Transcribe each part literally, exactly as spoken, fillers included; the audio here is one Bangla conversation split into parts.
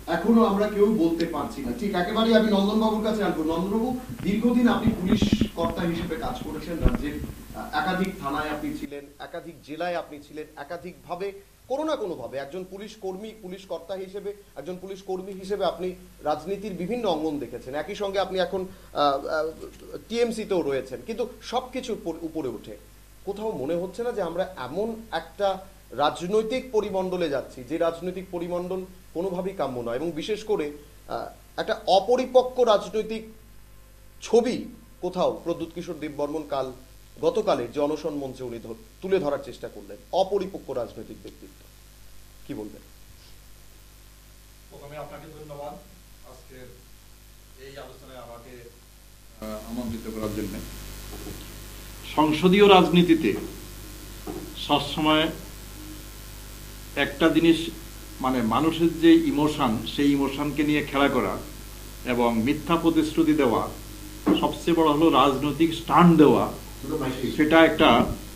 এখনো আমরা কেউ বলতে পারছি না। ঠিক একেবারে আমি নন্দনবাবুর কাছে আসবো। নন্দনবাবু, দীর্ঘদিন আপনি পুলিশ কর্তা হিসেবে কাজ করেছেন, রাজ্যের একাধিক থানায় আপনি ছিলেন, একাধিক জেলায় আপনি ছিলেন, একাধিকভাবে কোনো না কোনোভাবে একজন পুলিশ কর্মী, পুলিশ কর্তা হিসেবে, একজন পুলিশ কর্মী হিসেবে আপনি রাজনীতির বিভিন্ন অঙ্গন দেখেছেন। একই সঙ্গে আপনি এখন টিএমসিতেও রয়েছেন, কিন্তু সব কিছুর উপরে উঠে কোথাও মনে হচ্ছে না যে আমরা এমন একটা রাজনৈতিক পরিমণ্ডলে যাচ্ছি যে রাজনৈতিক পরিমণ্ডল কোনোভাবেই কাম্য নয়, এবং বিশেষ করে একটা অপরিপক্ক রাজনৈতিক ছবি কোথাও প্রদ্যুৎ কিশোর দেববর্মন কাল গতকালের যে অনশন মঞ্চে উনি তুলে ধরার চেষ্টা করলেন, অপরিপক্ক রাজনৈতিক ব্যক্তিত্ব, কি বলবেন? প্রথমে আপনাকে ধন্যবাদ আজকে এই আলোচনায় আমাকে আমন্ত্রিত করার জন্য। সংসদীয় রাজনীতিতে সবসময় একটা জিনিস, মানে মানুষের যে ইমোশন, সেই ইমোশনকে নিয়ে খেলা করা এবং মিথ্যা প্রতিশ্রুতি দেওয়া, সবচেয়ে বড় হলো রাজনৈতিক স্টান্ট দেওয়া, সেটা একটা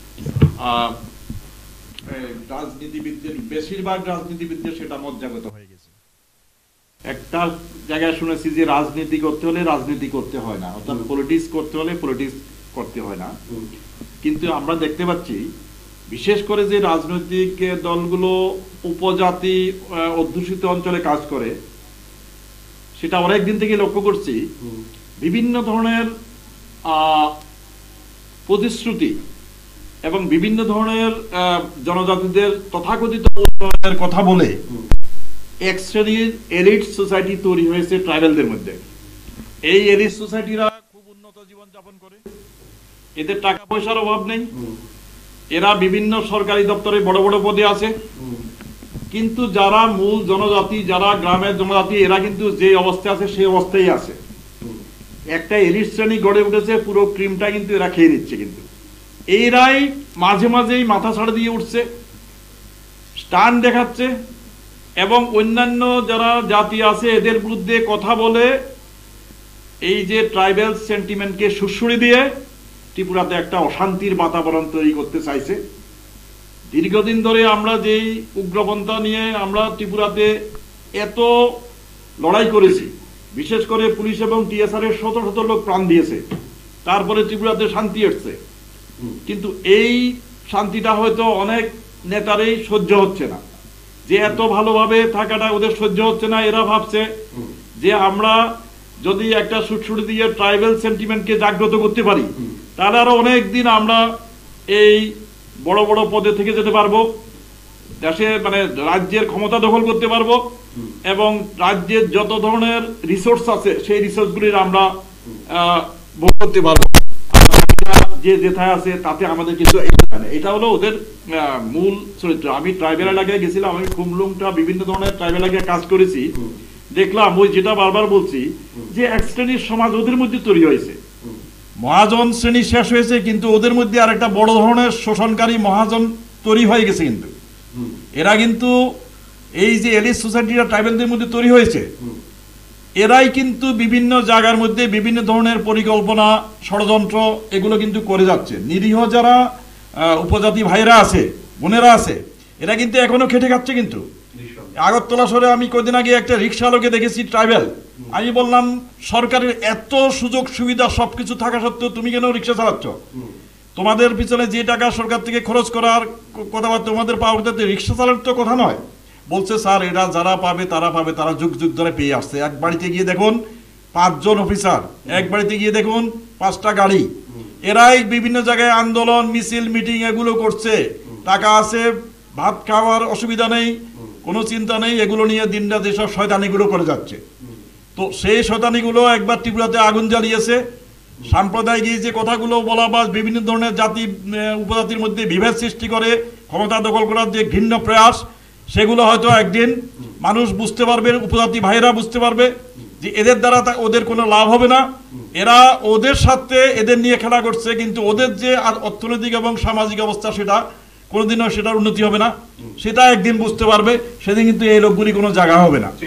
রাজনীতিবিদদের, বেশিরভাগ রাজনীতিবিদদের সেটা মজ্জাগত হয়ে গেছে। একটা জায়গায় শুনেছি যে রাজনীতি করতে হলে রাজনীতি করতে হয় না, অর্থাৎ পলিটিক্স করতে হলে পলিটিক্স করতে হয় না। কিন্তু আমরা দেখতে পাচ্ছি বিশেষ করে যে রাজনৈতিক দলগুলো উপজাতি অধ্যুষিত অঞ্চলে কাজ করে, সেটা অনেক দিন থেকে লক্ষ্য করছি, বিভিন্ন ধরনের প্রতিশ্রুতি এবং বিভিন্ন ধরনের জনজাতিদের তথাকথিত উন্নয়নের কথা বলে এক শ্রেণীর এলিট সোসাইটি তৈরি হয়েছে ট্রাইবেলদের মধ্যে। এই এলিট সোসাইটিরা খুব উন্নত জীবন যাপন করে, এদের টাকা পয়সার অভাব নেই, এরা বিভিন্ন সরকারি দপ্তরে বড় বড় পদে আছে, কিন্তু যারা মূল জনজাতি, যারা গ্রামের জনজাতি, এরা কিন্তু যে অবস্থায় আছে সেই অবস্থায় আছে। একটা এলিট শ্রেণী গড়ে উঠেছে, পুরো ক্রিমটা কিন্তু এরা খেয়ে নিচ্ছে। কিন্তু এইরাই মাঝে মাঝেই মাথা ছাড়া দিয়ে উঠছে, স্টান দেখাচ্ছে এবং অন্যান্য যারা জাতি আছে এদের বিরুদ্ধে কথা বলে এই যে ট্রাইবাল সেন্টিমেন্টকে সুড়সুড়ি দিয়ে ত্রিপুরাতে একটা অশান্তির বাতাবরণ তৈরি করতে চাইছে। দীর্ঘদিন ধরে আমরা যেই উগ্রপন্থা নিয়ে আমরা ত্রিপুরাতে এত লড়াই করেছি, বিশেষ করে পুলিশ এবং টিএসআর এর শত শত লোক প্রাণ দিয়েছে, তারপরে ত্রিপুরাতে শান্তি এসছে। কিন্তু এই শান্তিটা হয়তো অনেক নেতারই সহ্য হচ্ছে না, যে এত ভালোভাবে থাকাটা ওদের সহ্য হচ্ছে না। এরা ভাবছে যে আমরা যদি একটা সুটসুটি দিয়ে ট্রাইবাল সেন্টিমেন্টকে জাগ্রত করতে পারি, তাহলে আরো অনেক দিন আমরা এই বড় বড় পদে থেকে যেতে পারবো, দেশে মানে রাজ্যের ক্ষমতা দখল করতে পারবো এবং রাজ্যের যত ধরনের রিসোর্স আছে সেই রিসোর্সগুলির আমরা ভোগ করতে পারবো। যে যেথায় আছে তাতে আমাদের কিছু, এটা হলো ওদের মূল চরিত্র। আমি ট্রাইবেল এলাকায় গেছিলাম, আমি কুমলুংটা বিভিন্ন ধরনের ট্রাইবেল এলাকায় কাজ করেছি, দেখলাম ওই যেটা বারবার বলছি যে এক শ্রেণীর সমাজ ওদের মধ্যে তৈরি হয়েছে। মহাজন শ্রেণী শেষ হয়েছে, কিন্তু ওদের মধ্যে আর একটা বড় ধরনের শোষণকারী মহাজন তৈরি হয়ে গেছে। কিন্তু এরা কিন্তু এই যে এলিট সোসাইটিরা ট্রাইবেলদের মধ্যে তৈরি হয়েছে, এরাই কিন্তু বিভিন্ন জায়গার মধ্যে বিভিন্ন ধরনের পরিকল্পনা, ষড়যন্ত্র এগুলো কিন্তু করে যাচ্ছে। নিরীহ যারা উপজাতি ভাইরা আছে, বোনেরা আছে, এরা কিন্তু এখনো খেটে খাচ্ছে। কিন্তু আগরতলা শহরে আমি কদিন আগে একটা রিক্সাওয়ালাকে দেখেছি ট্রাইবেল। আমি বললাম, সরকারের এত সুযোগ সুবিধা সবকিছু থাকা সত্ত্বেও তুমি কেন রিক্সা চালাচ্ছ? তোমাদের পিছনে যে টাকা সরকার থেকে খরচ করার কথাবার্তা, তোমাদের পাওয়াতে রিক্সা চালানোর তো কথা নয়। বলছে স্যার, এরা যারা পাবে তারা পাবে, তারা যুগ যুগ ধরে পেয়ে আসছে। এক বাড়িতে গিয়ে দেখুন পাঁচজন অফিসার, এক বাড়িতে গিয়ে দেখুন পাঁচটা গাড়ি। এরাই বিভিন্ন জায়গায় আন্দোলন, মিছিল, মিটিং এগুলো করছে। টাকা আছে, ভাত খাওয়ার অসুবিধা নেই, কোনো চিন্তা নেই, এগুলো নিয়ে দিনটা যেসব শয়তানিগুলো করে যাচ্ছে। তো সেই শয়তানিগুলো একবার ত্রিপুরাতে আগুন জ্বালিয়েছে। সাম্প্রদায়িক যে কথাগুলো বলা বা বিভিন্ন ধরনের জাতি উপজাতির মধ্যে বিভেদ সৃষ্টি করে ক্ষমতা দখল করার যে ঘৃণ্য প্রয়াস, সেগুলো হয়তো একদিন মানুষ বুঝতে পারবে, উপজাতি ভাইরা বুঝতে পারবে যে এদের দ্বারা ওদের কোনো লাভ হবে না। এরা ওদের সাথে এদের নিয়ে খেলা করছে, কিন্তু ওদের যে অর্থনৈতিক এবং সামাজিক অবস্থা সেটা কোনোদিনও সেটার উন্নতি হবে না। সেটা একদিন বুঝতে পারবে, সেদিন কিন্তু এই লোকগুলি কোনো জায়গা হবে না।